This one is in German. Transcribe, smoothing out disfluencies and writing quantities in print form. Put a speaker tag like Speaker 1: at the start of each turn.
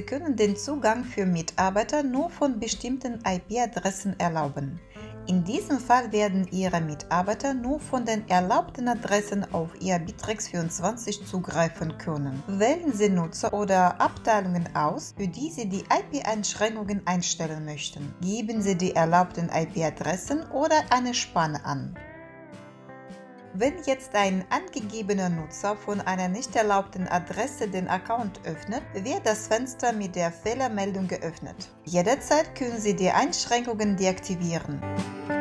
Speaker 1: können den Zugang für Mitarbeiter nur von bestimmten IP-Adressen erlauben. In diesem Fall werden Ihre Mitarbeiter nur von den erlaubten Adressen auf Ihr Bittrex24 zugreifen können. Wählen Sie Nutzer oder Abteilungen aus, für die Sie die IP-Einschränkungen einstellen möchten. Geben Sie die erlaubten IP-Adressen oder eine Spanne an. Wenn jetzt ein angegebener Nutzer von einer nicht erlaubten Adresse den Account öffnet, wird das Fenster mit der Fehlermeldung geöffnet. Jederzeit können Sie die Einschränkungen deaktivieren.